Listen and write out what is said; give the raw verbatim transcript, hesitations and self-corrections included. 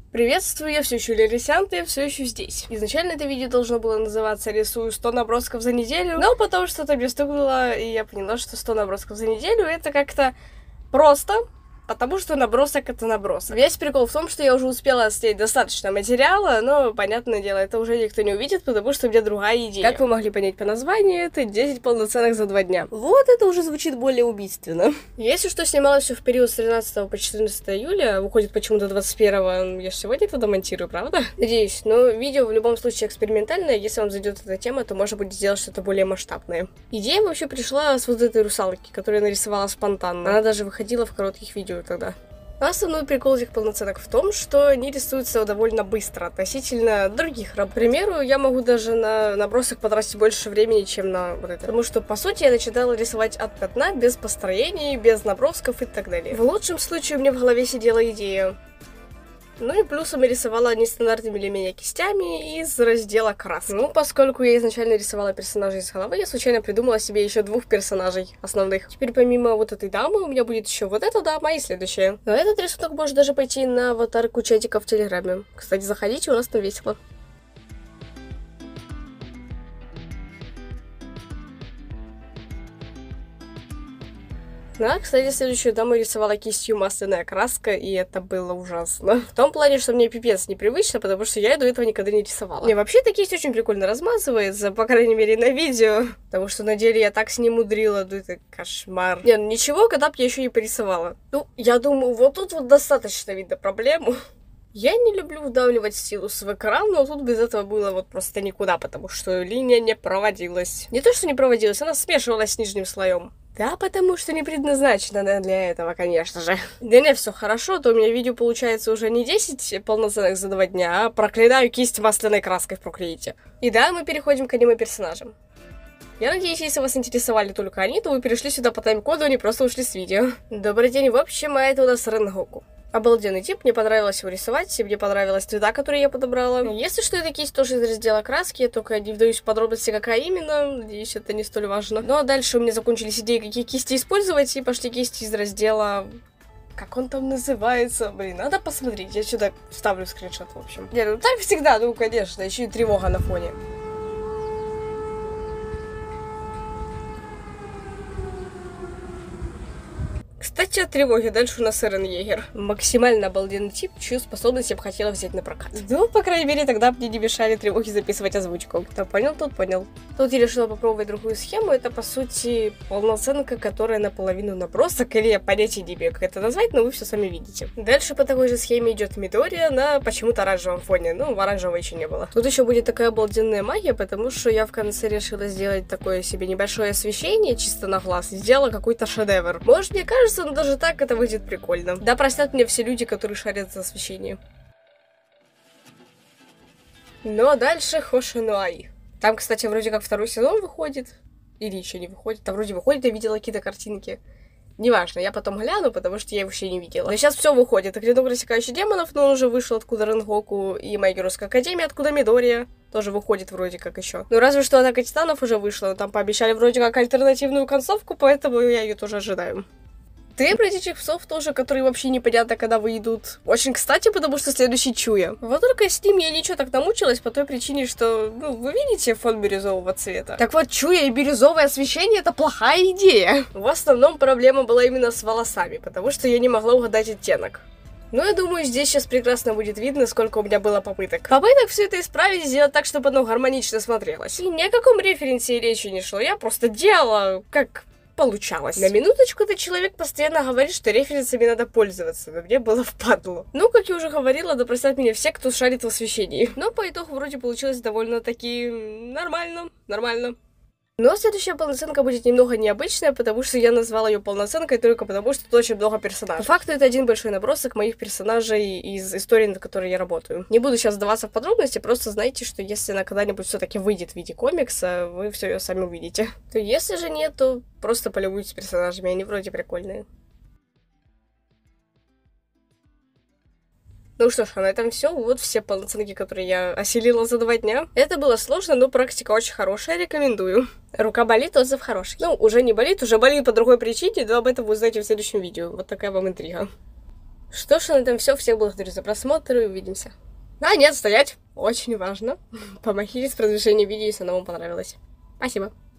Приветствую, я все еще Лерисянта, я все еще здесь. Изначально это видео должно было называться «Рисую сто набросков за неделю», но потом что-то мне стукнуло, и я поняла, что сто набросков за неделю это как-то просто, потому что набросок это набросок. Весь прикол в том, что я уже успела снять достаточно материала, но, понятное дело, это уже никто не увидит, потому что у меня другая идея. Как вы могли понять по названию, это десять полноценных за два дня. Вот это уже звучит более убийственно. Если что, снималось все в период с тринадцатого по четырнадцатое июля, выходит почему-то двадцать первого, я же сегодня это домонтирую, правда? Надеюсь, но видео в любом случае экспериментальное, если вам зайдет эта тема, то можно будет сделать что-то более масштабное. Идея вообще пришла с вот этой русалки, которую я нарисовала спонтанно. Она даже выходила в коротких видео тогда. А основной прикол этих полноценок в том, что они рисуются довольно быстро относительно других работ. К примеру, я могу даже на набросок потратить больше времени, чем на вот это. Потому что, по сути, я начинала рисовать от пятна, без построений, без набросков и так далее. В лучшем случае у меня в голове сидела идея. Ну и плюсом я рисовала нестандартными для меня кистями из раздела краски. Ну, поскольку я изначально рисовала персонажей из головы, я случайно придумала себе еще двух персонажей основных. Теперь помимо вот этой дамы у меня будет еще вот эта дама и следующая. Но этот рисунок может даже пойти на аватарку чатика в Телеграме. Кстати, заходите, у нас там весело. Да, кстати, следующую даму рисовала кистью масляная краска, и это было ужасно. В том плане, что мне пипец непривычно, потому что я до этого никогда не рисовала. Не, вообще, эта кисть очень прикольно размазывается, по крайней мере, на видео. Потому что на деле я так с ней мудрила, ну это кошмар. Не, ну ничего, когда б я еще не порисовала. Ну, я думаю, вот тут вот достаточно видно проблему. Я не люблю вдавливать стилус в экран, но тут без этого было вот просто никуда, потому что линия не проводилась. Не то, что не проводилась, она смешивалась с нижним слоем. Да, потому что не предназначена она для этого, конечно же. Да не, все хорошо, то у меня видео получается уже не десять полноценных за два дня, а проклинаю кисть масляной краской в Procreate. И да, мы переходим к аниме-персонажам. Я надеюсь, если вас интересовали только они, то вы перешли сюда по тайм-коду, а не просто ушли с видео. Добрый день, в общем, а это у нас Ренгоку. Обалденный тип, мне понравилось его рисовать, мне понравилась цвета, которые я подобрала. Если что, эта кисть тоже из раздела краски, я только не вдаюсь в подробности, какая именно, надеюсь, это не столь важно. Ну а дальше у меня закончились идеи, какие кисти использовать, и пошли кисти из раздела... Как он там называется? Блин, надо посмотреть, я сюда вставлю скриншот, в общем. Не, ну так всегда, ну конечно, еще и тревога на фоне. Кстати, от тревоги дальше у нас Эрен Егер. Максимально обалденный тип, чью способность я бы хотела взять на прокат. Ну, по крайней мере, тогда мне не мешали тревоги записывать озвучку. Кто понял, тот понял. Тут я решила попробовать другую схему. Это, по сути, полноценка, которая наполовину набросок, или я понятия не имею, как это назвать, но вы все сами видите. Дальше по такой же схеме идет Мидория на почему-то оранжевом фоне. Ну, оранжевого еще не было. Тут еще будет такая обалденная магия, потому что я в конце решила сделать такое себе небольшое освещение, чисто на глаз, и сделала какой-то шедевр. Может, мне кажется, но даже так это выйдет прикольно. Да простят мне все люди, которые шарят за освещение. Ну а дальше Хошинуай. Там, кстати, вроде как второй сезон выходит. Или еще не выходит. Там вроде выходит, я видела какие-то картинки. Неважно, я потом гляну, потому что я его еще не видела. Но сейчас все выходит. И Клинок рассекающий демонов, но он уже вышел, откуда Ренгоку, и My Hero's Academia, откуда Мидория. Тоже выходит вроде как еще. Ну разве что Атака Титанов уже вышла, но там пообещали вроде как альтернативную концовку, поэтому я ее тоже ожидаю. Три бродячих псов тоже, которые вообще непонятно, когда выйдут. Очень кстати, потому что следующий Чуя. Вот только с ним я ничего так намучилась по той причине, что, ну, вы видите фон бирюзового цвета. Так вот, Чуя и бирюзовое освещение — это плохая идея. В основном проблема была именно с волосами, потому что я не могла угадать оттенок. Ну, я думаю, здесь сейчас прекрасно будет видно, сколько у меня было попыток. Попыток все это исправить и сделать так, чтобы оно гармонично смотрелось. И ни о каком референсе речи не шло, я просто делала, как... получалось. На минуточку этот человек постоянно говорит, что референсами надо пользоваться, но мне было впадло. Ну, как я уже говорила, да простят меня все, кто шарит в освещении. Но по итогу вроде получилось довольно-таки нормально, нормально. Но следующая полноценка будет немного необычная, потому что я назвала ее полноценкой только потому, что тут очень много персонажей. По факту это один большой набросок моих персонажей из истории, над которой я работаю. Не буду сейчас вдаваться в подробности, просто знайте, что если она когда-нибудь все-таки выйдет в виде комикса, вы все ее сами увидите. То если же нет, то просто полюбуйтесь персонажами, они вроде прикольные. Ну что ж, а на этом все. Вот все полноценки, которые я осилила за два дня. Это было сложно, но практика очень хорошая, рекомендую. Рука болит, отзыв хороший. Ну, уже не болит, уже болит по другой причине, но об этом вы узнаете в следующем видео. Вот такая вам интрига. Что ж, на этом все. Всех благодарю за просмотр и увидимся. А, нет, стоять. Очень важно. Помогите с продвижением видео, если оно вам понравилось. Спасибо.